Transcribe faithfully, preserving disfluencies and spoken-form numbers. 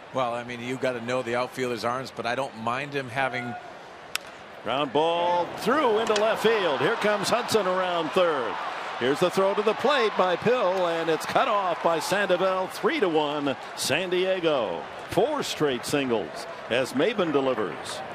Well, I mean, you got to know the outfielder's arms, but I don't mind him having. Ground ball through into left field. Here comes Hudson around third. Here's the throw to the plate by Pill, and it's cut off by Sandoval. Three to one San Diego. Four straight singles as Maybin delivers.